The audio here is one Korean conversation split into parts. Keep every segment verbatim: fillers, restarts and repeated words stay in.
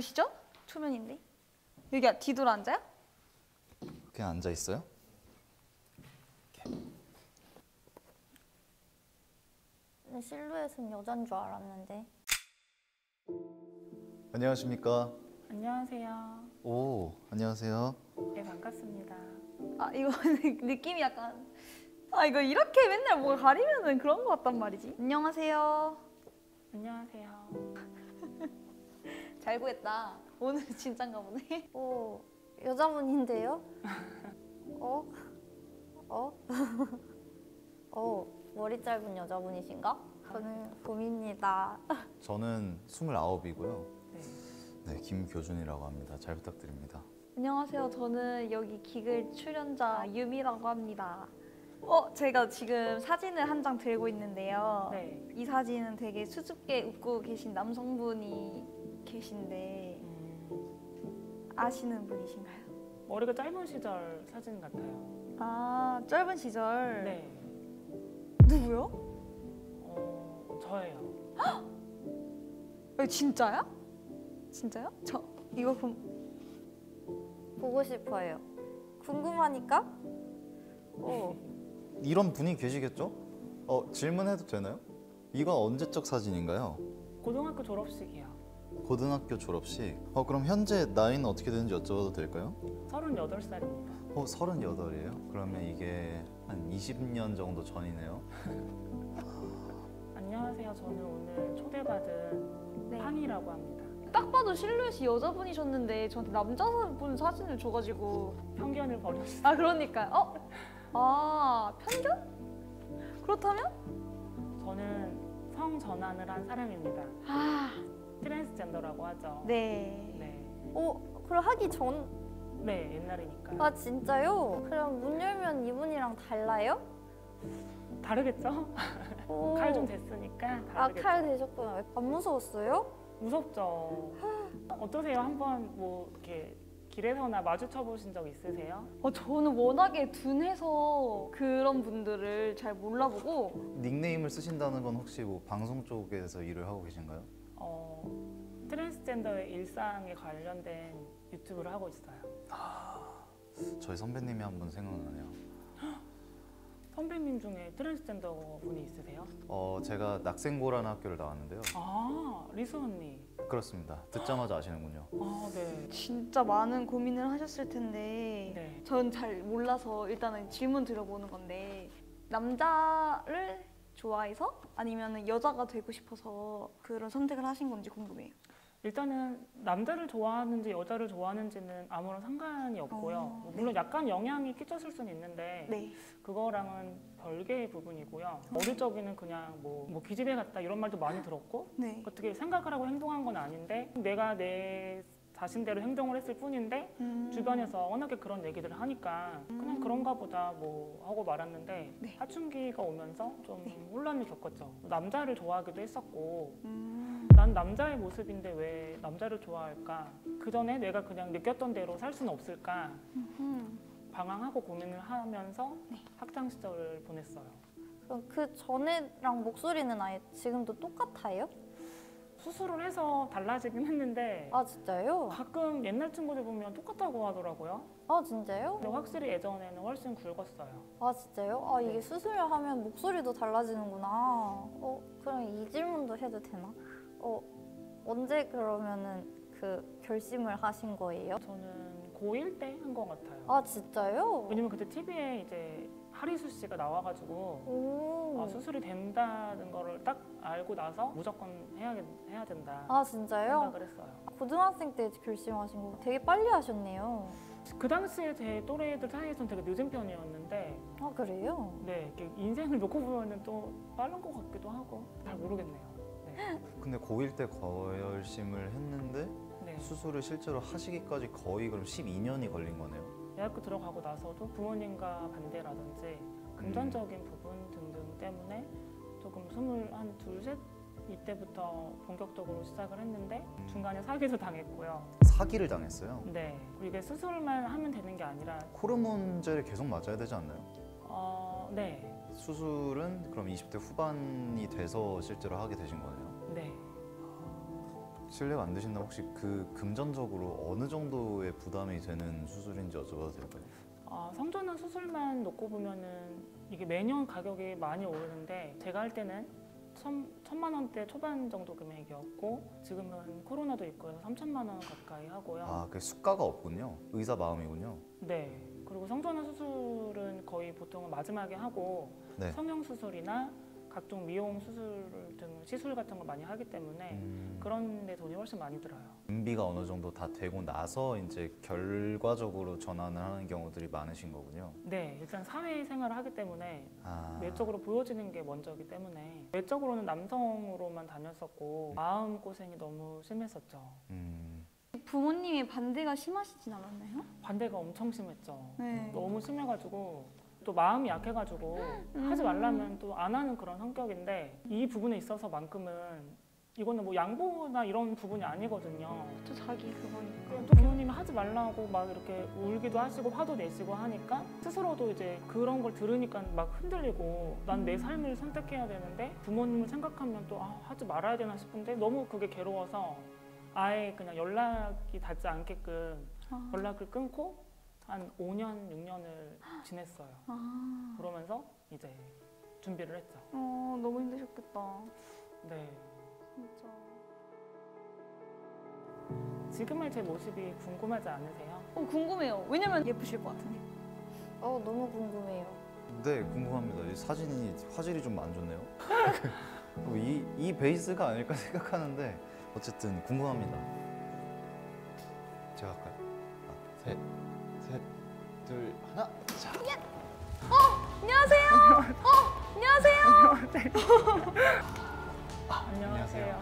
누구시죠? 초면인데. 여기 뒤돌아 앉아요? 그냥 앉아 있어요? 실루엣은 여잔 줄 알았는데. 안녕하십니까? 안녕하세요. 오, 안녕하세요. 네, 반갑습니다. 아 이거 느낌이 약간 아 이거 이렇게 맨날 뭘 가리면은 그런 거 같단 말이지. 안녕하세요. 안녕하세요. 잘 구했다. 오늘 진짠가 보네. 오, 여자분인데요? 어? 어? 어, 머리 짧은 여자분이신가? 저는 봄입니다. 저는 스물아홉이고요. 네. 네, 김교준이라고 합니다. 잘 부탁드립니다. 안녕하세요. 저는 여기 기글 출연자 유미라고 합니다. 어, 제가 지금 사진을 한 장 들고 있는데요. 네. 이 사진은 되게 수줍게 웃고 계신 남성분이 계신데 음, 아시는 분이신가요? 머리가 짧은 시절 사진 같아요. 아, 짧은 시절. 네. 누구요? 어, 저예요. 어, 진짜야? 진짜요? 저 이거 그럼 보고 싶어요. 궁금하니까? 오, 이런 분이 계시겠죠? 어, 질문해도 되나요? 이건 언제적 사진인가요? 고등학교 졸업식이요. 고등학교 졸업식. 어, 그럼 현재 나이는 어떻게 되는지 여쭤봐도 될까요? 서른여덟 살입니다. 어, 서른여덟이에요? 그러면 이게 한 이십 년 정도 전이네요. 안녕하세요. 저는 오늘 초대받은 네. 판이라고 합니다. 딱 봐도 실루엣이 여자분이셨는데 저한테 남자분 사진을 줘가지고 편견을 버렸어요. 아 그러니까 어? 아 편견? 그렇다면? 저는 성전환을 한 사람입니다. 아 트랜스젠더라고 하죠. 네. 네. 오, 그럼 하기 전, 네, 옛날이니까. 아 진짜요? 그럼 문 열면 이분이랑 달라요? 다르겠죠? 오. 칼 좀 됐으니까 아, 다르겠죠. 칼 되셨구나. 안 무서웠어요? 무섭죠. 어떠세요? 한번 뭐 이렇게 길에서나 마주쳐 보신 적 있으세요? 어, 저는 워낙에 둔해서 그런 분들을 잘 몰라보고 닉네임을 쓰신다는 건 혹시 뭐 방송 쪽에서 일을 하고 계신가요? 어, 트랜스젠더의 일상에 관련된 유튜브를 하고 있어요. 저희 선배님이 한 분 생각나네요. 선배님 중에 트랜스젠더 분이 있으세요? 어, 제가 낙생고라는 학교를 나왔는데요. 아, 리수 언니. 그렇습니다. 듣자마자 아시는군요. 아, 네. 진짜 많은 고민을 하셨을 텐데 네. 전 잘 몰라서 일단은 질문 드려보는 건데 남자를 좋아해서 아니면 여자가 되고 싶어서 그런 선택을 하신 건지 궁금해요. 일단은 남자를 좋아하는지 여자를 좋아하는지는 아무런 상관이 없고요. 어, 뭐 물론 약간 영향이 끼쳤을 수는 있는데 네. 그거랑은 별개의 부분이고요. 어릴 적에는 그냥 뭐, 뭐 기집애 같다 이런 말도 많이 들었고 네. 어떻게 생각을 하고 행동한 건 아닌데 내가 내 자신대로 행동을 했을 뿐인데 음. 주변에서 워낙에 그런 얘기들을 하니까 그냥 그런가 보다 뭐 하고 말았는데 네. 사춘기가 오면서 좀 네. 혼란을 겪었죠. 남자를 좋아하기도 했었고 음. 난 남자의 모습인데 왜 남자를 좋아할까? 그 전에 내가 그냥 느꼈던 대로 살 수는 없을까? 음. 방황하고 고민을 하면서 네. 학창 시절을 보냈어요. 그럼 그 전에랑 목소리는 아예 지금도 똑같아요? 수술을 해서 달라지긴 했는데 아 진짜요? 가끔 옛날 친구들 보면 똑같다고 하더라고요. 아 진짜요? 근데 확실히 예전에는 훨씬 굵었어요. 아 진짜요? 아 이게 수술을 하면 목소리도 달라지는구나. 어 그럼 이 질문도 해도 되나? 어 언제 그러면은 그 결심을 하신 거예요? 저는 고일 때 한 것 같아요. 아 진짜요? 왜냐면 그때 티비에 이제 하리수 씨가 나와가지고 오. 아, 수술이 된다는 거를 딱 알고 나서 무조건 해야, 해야 된다 아 진짜요? 생각을 했어요. 고등학생 때 결심하신 거 되게 빨리 하셨네요. 그 당시에 제 또래들 사이에서는 되게 늦은 편이었는데 아 그래요? 네, 이렇게 인생을 놓고 보면 또 빠른 것 같기도 하고 잘 모르겠네요. 네. 근데 고일 때 거열심을 했는데 네. 수술을 실제로 하시기까지 거의 그럼 십이 년이 걸린 거네요. 대학교 들어가고 나서도 부모님과 반대라든지 금전적인 부분 등등 때문에 조금 스물한 둘셋 이때부터 본격적으로 시작을 했는데 중간에 사기도 당했고요. 사기를 당했어요. 네, 그리고 이게 수술만 하면 되는 게 아니라 호르몬제를 계속 맞아야 되지 않나요? 어, 네, 수술은 그럼 이십 대 후반이 돼서 실제로 하게 되신 거네요. 네. 실례가 안 되신다면 혹시 그 금전적으로 어느 정도의 부담이 되는 수술인지 여쭤봐도 될까요? 아, 성전환 수술만 놓고 보면은 이게 매년 가격이 많이 오르는데 제가 할 때는 천, 천만 원대 초반 정도 금액이었고 지금은 코로나도 있고 해서 삼천만 원 가까이 하고요. 아, 그 수가가 없군요. 의사 마음이군요. 네. 그리고 성전환 수술은 거의 보통은 마지막에 하고 네. 성형 수술이나 각종 미용 수술 등 시술 같은 걸 많이 하기 때문에 음, 그런 데 돈이 훨씬 많이 들어요. 준비가 어느 정도 다 되고 나서 이제 결과적으로 전환을 하는 경우들이 많으신 거군요. 네, 일단 사회생활을 하기 때문에 아, 외적으로 보여지는 게 먼저기 때문에 외적으로는 남성으로만 다녔었고 마음 고생이 너무 심했었죠. 음, 부모님의 반대가 심하시진 않았나요? 반대가 엄청 심했죠. 네. 너무 심해가지고 또 마음이 약해가지고 하지 말라면 또 안 하는 그런 성격인데 이 부분에 있어서만큼은 이거는 뭐 양보나 이런 부분이 아니거든요. 또 자기 그거니까. 그냥 또 부모님이 하지 말라고 막 이렇게 울기도 하시고 화도 내시고 하니까 스스로도 이제 그런 걸 들으니까 막 흔들리고 난 내 삶을 선택해야 되는데 부모님을 생각하면 또 아, 하지 말아야 되나 싶은데 너무 그게 괴로워서 아예 그냥 연락이 닿지 않게끔 아. 연락을 끊고 한 오 년, 육 년을 지냈어요. 아. 그러면서 이제 준비를 했죠. 어, 너무 힘드셨겠다. 네. 진짜. 지금의 제 모습이 궁금하지 않으세요? 어, 궁금해요. 왜냐면 예쁘실 것 같은데. 어, 너무 궁금해요. 네, 궁금합니다. 이 사진이 화질이 좀 안 좋네요. 이, 이 베이스가 아닐까 생각하는데 어쨌든 궁금합니다. 제가 할까요? 하나, 셋, 셋, 둘, 하나. 자, 안녕하세요. 어, 안녕하세요. 안녕하세요.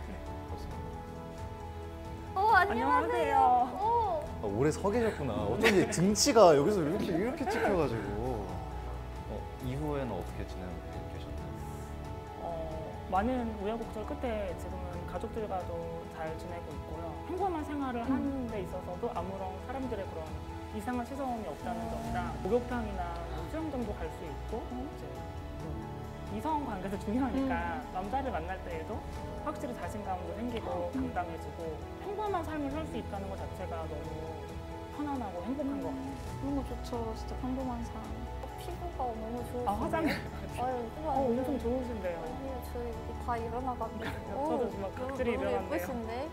어, 안녕하세요. 어, 아, 오래 서 계셨구나. 어쩐지 등치가 여기서 이렇게 이렇게 찍혀가지고. 어, 이후에는 어떻게 지내고 계셨나요? 어, 많은 우여곡절 끝에 지금은 가족들과도 잘 지내고 있고요. 평범한 생활을 하는 데 있어서도 아무런 사람들의 그런 이상한 시선이 없다는 점이랑 목욕탕이나 뭐 수영장도 갈 수 있고 이제 그 이성 관계도 중요하니까 남자를 만날 때에도 확실히 자신감도 생기고 당당해지고 평범한 삶을 살 수 있다는 것 자체가 너무 편안하고 행복한 것 같아요. 너무 좋죠. 진짜 평범한 사람. 피부가 너무 좋으시네요. 아 화장 아유, 피부가 어, 엄청 좋으신데요. 아니, 저 이렇게 다 일어나가지고. 저도 정말 각질이 너무 일어났네요. 예쁘신데?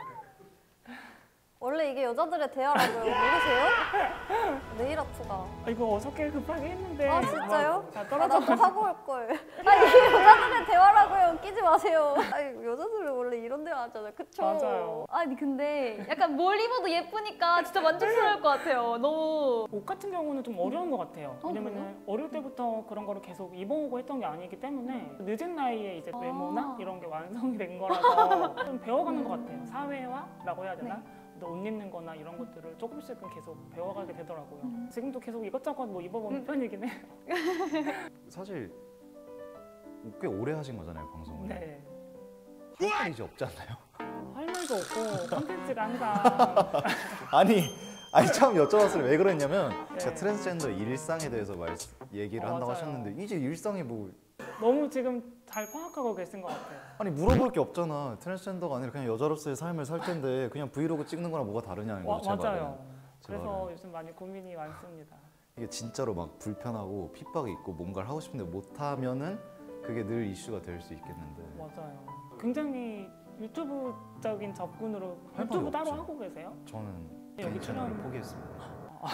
원래 이게 여자들의 대화라고요. 모르세요? 네일 아트가. 아, 이거 어저께 급하게 했는데 아, 진짜요? 다 아, 떨어져. 나도 하고 올 걸. 아, 이게 여자들의 대화라고요. 끼지 마세요. 아니, 여자들은 원래 이런 대화 하잖아요. 그쵸? 맞아요. 아니 근데 약간 뭘 입어도 예쁘니까 진짜 만족스러울 것 같아요. 너무. 옷 같은 경우는 좀 어려운 것 같아요. 어, 왜냐면은 어릴 때부터 그런 거를 계속 입어오고 했던 게 아니기 때문에 늦은 나이에 이제 아. 외모나 이런 게 완성이 된 거라서 좀 배워가는 것 같아요. 사회화라고 해야 되나? 네. 옷 입는 거나 이런 것들을 조금씩은 계속 배워가게 되더라고요. 음. 지금도 계속 이것저것 뭐 입어보는 음. 편이긴 해요. 사실 꽤 오래 하신 거잖아요, 방송을. 네. 할 말이 이제 없지 않나요? 할 말도 없고 콘텐츠가 항상 아니, 아니 처음 여쭤봤을 때 왜 그랬냐면 네. 제가 트랜스젠더 일상에 대해서 말 얘기를 어, 한다고 맞아요. 하셨는데 이제 일상이 뭐 너무 지금 잘 파악하고 계신 것 같아요. 아니 물어볼 게 없잖아. 트랜스젠더가 아니라 그냥 여자로서의 삶을 살 텐데 그냥 브이로그 찍는 거랑 뭐가 다르냐는 와, 거죠. 제 말은. 맞아요. 제 그래서 말은. 요즘 많이 고민이 많습니다. 이게 진짜로 막 불편하고 핍박이 있고 뭔가를 하고 싶은데 못 하면은 그게 늘 이슈가 될 수 있겠는데. 맞아요. 굉장히 유튜브적인 접근으로 할 유튜브 말이 따로 없죠. 하고 계세요? 저는 여기 개인 채널을 출연- 포기했습니다.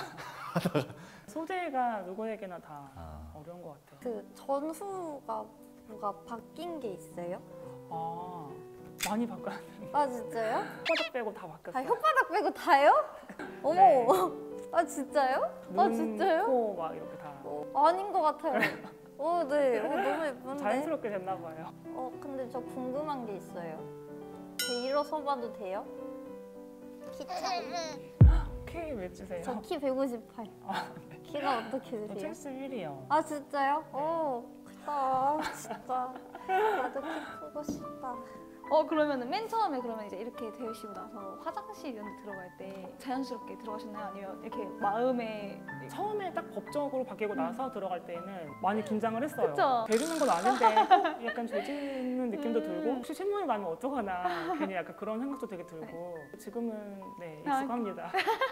소재가 누구에게나 다 아, 어려운 것 같아요. 그 전후가 뭐가 바뀐 게 있어요? 아 많이 바꿔요. 아, 진짜요? 포즈 빼고 다 다 바뀌었어요. 혓바닥 빼고 다요? 어머. 네. 아, 진짜요? 눈, 아, 진짜요? 코 막 이렇게 다 어, 아닌 것 같아요. 어, 네. 어, 너무 예쁜데. 자연스럽게 됐나 봐요. 어, 근데 저 궁금한 게 있어요. 제 일어서 봐도 돼요? 키 차이. 키 몇주세요? 저 키 백오십팔. 아, 키가 어떻게 저 되세요? 칠십일이요. 아, 진짜요? 어, 크다. 진짜. 아, 나도 키 크고 싶다. 어 그러면은 맨 처음에 그러면 이제 이렇게 되시고 나서 화장실 이런 데 들어갈 때 자연스럽게 들어가셨나요? 아니면 이렇게 마음에 처음에 딱 법적으로 바뀌고 나서 들어갈 때는 많이 긴장을 했어요. 그쵸? 죄짓는 건 아닌데 약간 죄짓는 느낌도 음. 들고 혹시 신문이 나면 어떡하나 괜히 약간 그런 생각도 되게 들고 지금은 네 아, 익숙합니다.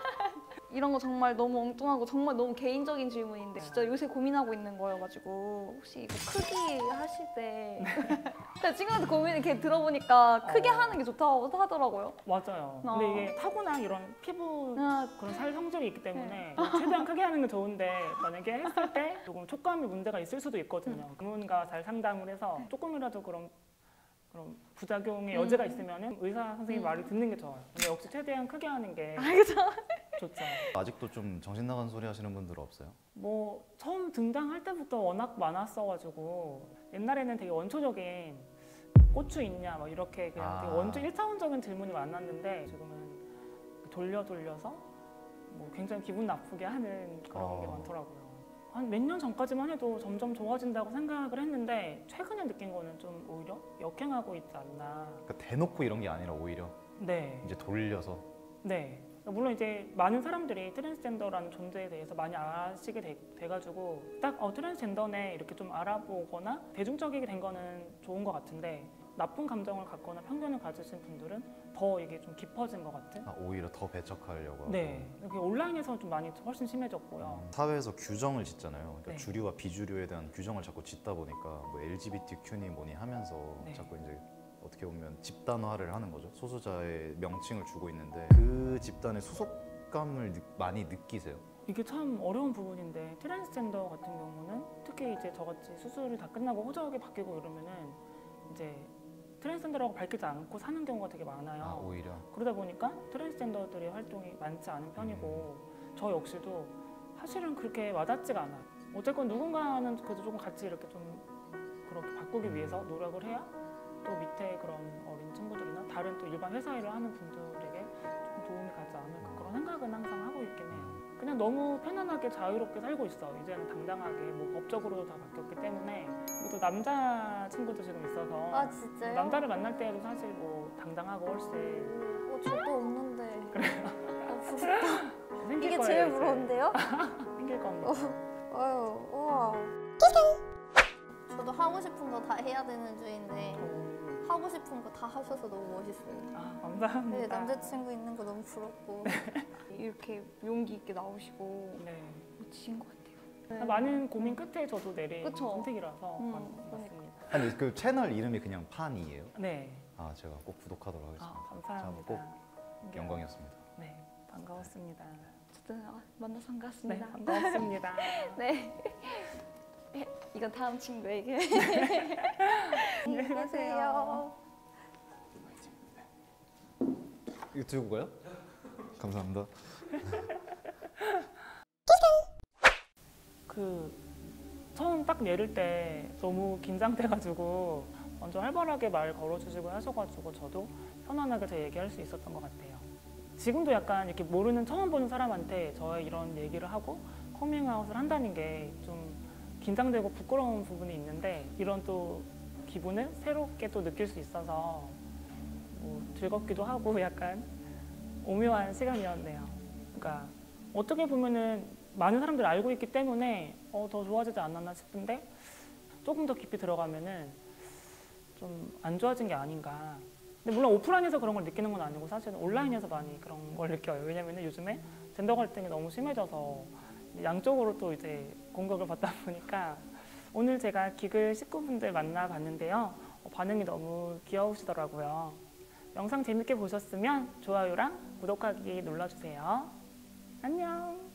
이런 거 정말 너무 엉뚱하고 정말 너무 개인적인 질문인데 진짜 요새 고민하고 있는 거여가지고 혹시 이거 크기 하실 때 제가 친구한테 고민 이렇게 들어보니까 크게 어. 하는 게 좋다고 하더라고요. 맞아요. 어. 근데 이게 타고난 이런 피부 아, 그런 살 성질이 있기 때문에 네. 최대한 크게 하는 게 좋은데 만약에 했을 때 조금 촉감에 문제가 있을 수도 있거든요. 음. 전문가 잘 상담을 해서 조금이라도 그런 그런 부작용의 음. 여지가 있으면 의사 선생님 음. 말을 듣는 게 좋아요. 근데 역시 최대한 크게 하는 게 아 그죠? 좋죠. 아직도 좀 정신 나간 소리 하시는 분들 없어요? 뭐 처음 등장할 때부터 워낙 많았어가지고 옛날에는 되게 원초적인 고추 있냐 막 이렇게 그냥 아. 되게 원초 일차원적인 질문이 많았는데 지금은 돌려 돌려서 뭐 굉장히 기분 나쁘게 하는 그런 어. 게 많더라고요. 한 몇 년 전까지만 해도 점점 좋아진다고 생각을 했는데 최근에 느낀 거는 좀 오히려 역행하고 있지 않나. 그러니까 대놓고 이런 게 아니라 오히려 네. 이제 돌려서 네. 물론 이제 많은 사람들이 트랜스젠더라는 존재에 대해서 많이 아시게 돼, 돼가지고 딱 어, 트랜스젠더네 이렇게 좀 알아보거나 대중적이게 된 거는 좋은 것 같은데 나쁜 감정을 갖거나 편견을 가지신 분들은 더 이게 좀 깊어진 것 같은? 아, 오히려 더 배척하려고 하고. 네. 이렇게 온라인에서 좀 많이 훨씬 심해졌고요. 사회에서 규정을 짓잖아요. 그러니까 네. 주류와 비주류에 대한 규정을 자꾸 짓다 보니까 뭐 엘지비티큐니 뭐니 하면서 네. 자꾸 이제 어떻게 보면 집단화를 하는 거죠. 소수자의 명칭을 주고 있는데 그 집단의 소속감을 느- 많이 느끼세요? 이게 참 어려운 부분인데 트랜스젠더 같은 경우는 특히 이제 저같이 수술이 다 끝나고 호적이 바뀌고 이러면은 이제 트랜스젠더라고 밝히지 않고 사는 경우가 되게 많아요. 아, 오히려 그러다 보니까 트랜스젠더들의 활동이 많지 않은 편이고 저 역시도 사실은 그렇게 와닿지가 않아요. 어쨌건 누군가는 그래도 조금 같이 이렇게 좀 그렇게 바꾸기 위해서 노력을 해야 또 밑에 그런 어린 친구들이나 다른 또 일반 회사 일을 하는 분들에게 좀 도움이 가지 않을까 그런 생각은 항상 하고 있긴 해요. 그냥 너무 편안하게 자유롭게 살고 있어. 이제는 당당하게 뭐 법적으로도 다 바뀌었기 때문에 그리고 또 남자 친구도 지금 있어서 아 진짜요? 남자를 만날 때도 사실 뭐 당당하고 훨씬 어 저도 없는데. 그래요? 어, 부럽다. 생길 이게 거예요, 제일 이제. 부러운데요? 생길 겁니다. 아유 우와. 저도 하고 싶은 거 다 해야 되는 주인데 오, 하고 싶은 거 다 하셔서 너무 멋있어요. 아, 네, 감사합니다. 남자친구 있는 거 너무 부럽고. 이렇게 용기 있게 나오시고 네. 멋지신 것 같아요. 많은 고민 끝에 저도 내린 그쵸. 선택이라서 음, 맞- 맞습니다. 아니 그 채널 이름이 그냥 판이에요? 네. 아 제가 꼭 구독하도록 하겠습니다. 아, 감사합니다. 꼭 영광이었습니다. 네, 반가웠습니다. 어쨌든 아, 만나서 네, 반갑습니다. 반갑습니다. 네. 이건 다음 친구에게. 안녕히 계세요. 이거 들고 가요? 감사합니다. 그 처음 딱 내릴 때 너무 긴장돼가지고 먼저 활발하게 말 걸어주시고 하셔가지고 저도 편안하게 제 얘기할 수 있었던 것 같아요. 지금도 약간 이렇게 모르는 처음 보는 사람한테 저의 이런 얘기를 하고 커밍아웃을 한다는 게 좀 긴장되고 부끄러운 부분이 있는데 이런 또 기분을 새롭게 또 느낄 수 있어서 뭐 즐겁기도 하고 약간 오묘한 시간이었네요. 그러니까 어떻게 보면은 많은 사람들이 알고 있기 때문에 어, 더 좋아지지 않았나 싶은데 조금 더 깊이 들어가면은 좀 안 좋아진 게 아닌가. 근데 물론 오프라인에서 그런 걸 느끼는 건 아니고 사실은 온라인에서 많이 그런 걸 느껴요. 왜냐면은 요즘에 젠더 갈등이 너무 심해져서 양쪽으로 또 이제 공격을 받다 보니까 오늘 제가 기글 식구분들 만나봤는데요. 어, 반응이 너무 귀여우시더라고요. 영상 재밌게 보셨으면 좋아요랑 구독하기 눌러주세요. 안녕.